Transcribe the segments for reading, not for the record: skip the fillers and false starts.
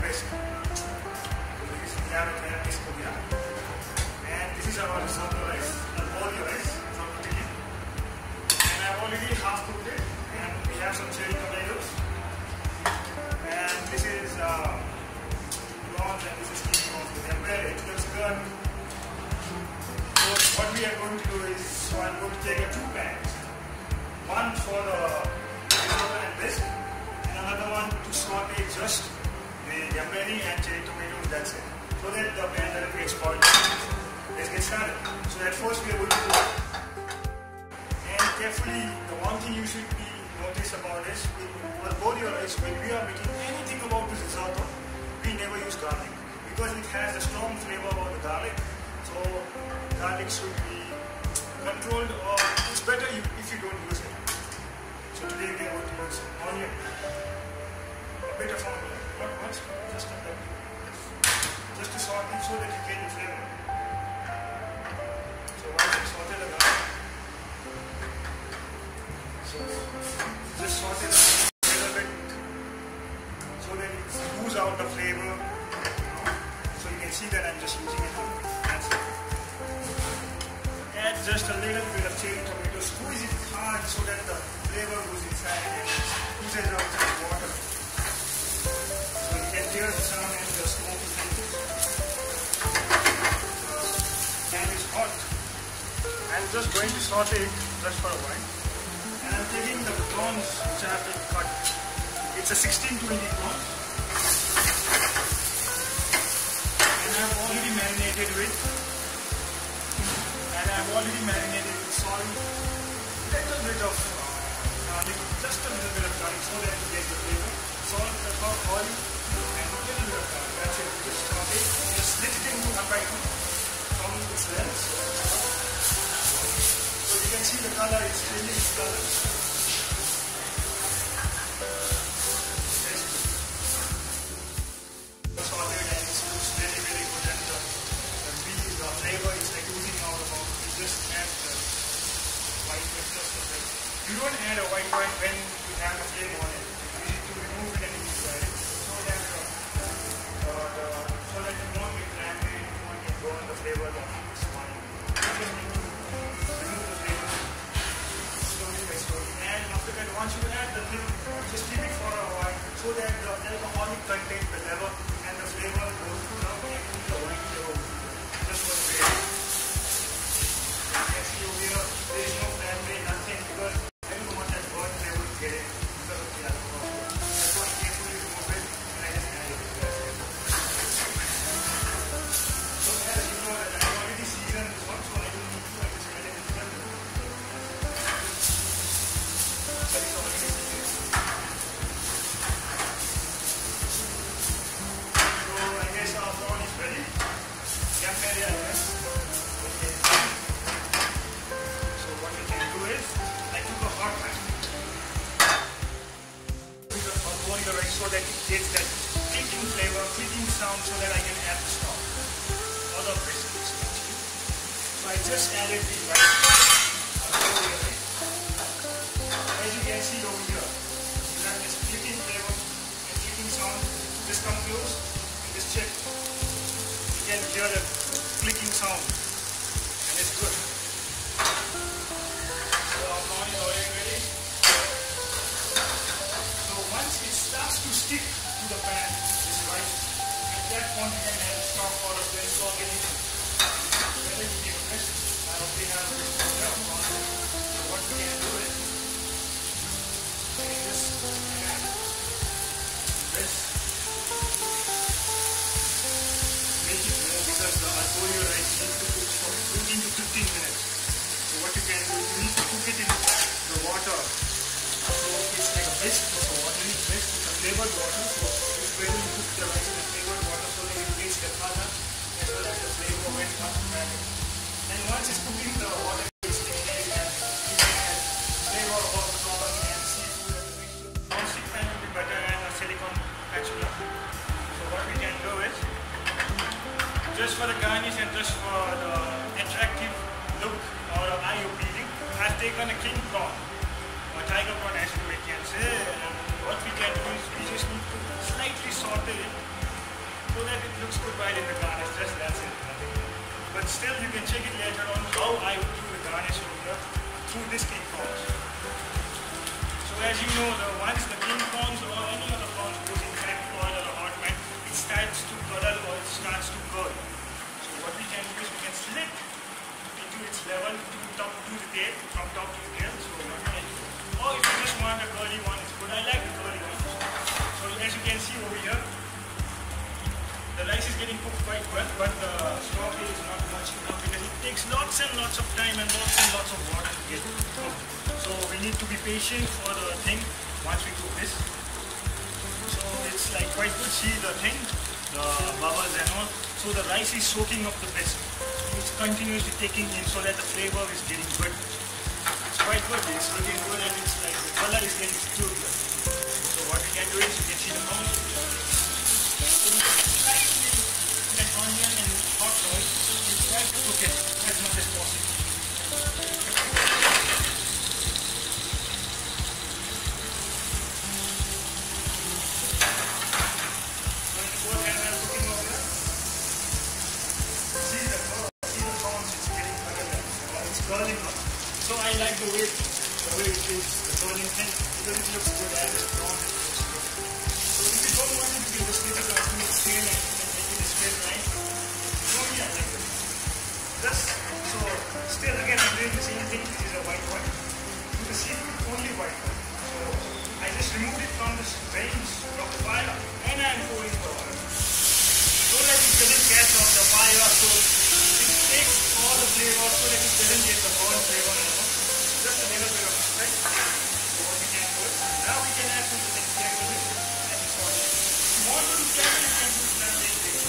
risk. And this is our risotto rice, Alboli rice from Italy. And I've already half cooked it, and we have some cherry tomatoes. And this is prawns, and this is steamed prawns with gamberi. It looks good. So what we are going to do is, so I'm going to take 2 pans. One for the risotto and bisque, and another one to saute just the gamberi and cherry tomatoes. That's it. So that the pan doesn't get spoiled. Let's get started. So at first we are going to do it. And carefully, the one thing you should be notice about is, with Alboli rice, when we are making anything about this risotto, we never use garlic because it has a strong flavor about the garlic. So garlic should be controlled, or it's better if you don't use it. So today we are going to use onion, a bit of onion, not much, just a bit, just to saute it so that you get the flavor. So once you saute the garlic, so just saute it a little bit so that it smooths out the flavor. So you can see that I'm just using it. That's it. Add just a little bit of cherry tomato, squeeze it hard so that the flavor goes inside and oozes out the water. So you can hear the sound and the smoke is making. Pan is hot. I'm just going to saute it just for a while. And I'm taking the prawns which I have been cut. It's a 16 to 18 prawns. And I've already marinated with salt, little bit of garlic, just a little bit of garlic so that you get the flavor. Salt, pepper, oil, and a little bit of garlic. That's it. Just saute it. Just split it into from its length. So you can see the color is changing its color. Sauteed and it looks very, very good, and the flavor is like oozing out of it. You just add the white wine just a bit. You don't add a white wine when you have the flame on it. You need to remove it and use it so that you won't get cranberry, you won't get burn the flavor of this wine. You just need to remove the flavor slowly by slowly. And after that, once you add the milk, just keep it for a while so that the alcoholic content, the level and the flavor goes down into the wine flavor. Just for the flavor. You can see over here, there is no cranberry, nothing, because I don't want that burnt flavor to get in because of the alcohol. That's why I carefully remove it and I just add it. So as you know that I already seasoned this one, so I don't need to, I just add it in the middle. That is already seasoned. So I guess our prawn is ready. Gamberi, I guess. Okay. So what we can do is, I took a hot pan. Put the Alboli rice so that it gets that clicking flavor, clicking sound, so that I can add the stock or the biscuits. So I just added the rice. As you can see over here, you have this clicking flavor and clicking sound. Just come close and just check. You can hear the clicking sound, and it's good. So our prawn is already ready. So once it starts to stick to the pan, this rice, at that point you can add a stock or a blend or anything. Whether you take a rest, I already have a bit of prawn. So what we can do is, we can just add this. Make it more because the Alboli rice needs to cook for 15 to 15 minutes. So what you can do is, you need to cook it in the water. So it's like a bisque, it's a watery bisque, it's a flavored water. So it's better you cook the rice in the flavored water so that it takes the color as well as the flavor when it comes to it. And once it's cooking, the water is taken and you can add flavor of the prawn and seafood and the mixture. Non-stick pan will be better and a silicone spatula. So what we can do is, just for the garnish and just for the attractive look or eye appealing, I've taken a king prawn, or tiger prawn as we can say. And what we can do is, we just need to slightly saute it while in the garnish, just that's it. But still you can check it later on how I would do the garnish over here through this king prawns. So as you know, once the king prawns or any other prawns goes in cracked oil or a hot pan, it starts to curdle or it starts to burn. So what we can do is we can slit into its level to the tail, from top to the tail. So or if you just want a curly one, it's good. I like the curly ones. So as you can see over here, the rice is getting cooked quite well, but the stock is not much enough because it takes lots and lots of time and lots of water to get cooked. So we need to be patient for the thing once we cook this. So it's like quite good. See the thing, the bubbles and all. So the rice is soaking up the bisque. It's continuously taking in so that the flavor is getting good. It's quite good. It's looking good and it's like the color is getting too good. So what we can do is you can see the prawns. Onion and hot oil, you try to cook it as much as possible. So in both hands I'm cooking over here. See the prawns, it's getting it's curling up. So I like the way it is, the curling thing, because it looks good and the prawns looks good. So if you don't want it, you can just leave it on the scale and right? So still again I'm doing the same thing. This is a white one. You can see only white one. So I just removed it from the range of the fire and I'm pouring the oil. So that it doesn't catch on the fire, so it takes all the flavor so that it doesn't get the burnt flavor and all. Just a little bit of right? So what we can do is now we can add some things here to it and salt it. If you want to do caramel, you can do caramel.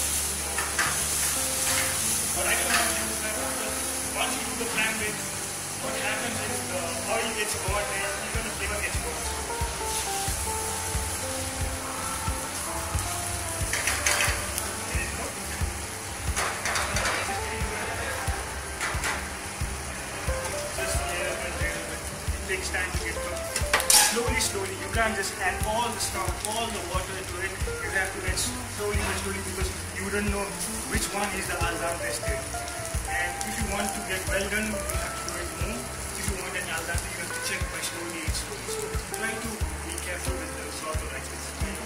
But I don't want to use that because once you do the plan with, what happens is the oil gets burnt and even the flavor gets burnt. Just a little bit. It takes time to get cooked. Slowly. You can't just add all the stuff, all the water into it. You have to add slowly because you don't know which one is the al dente stage. And if you want to get well done, you have to do it more. If you want an al dente, you have to check by slowly. So try to be careful with the sort of like this.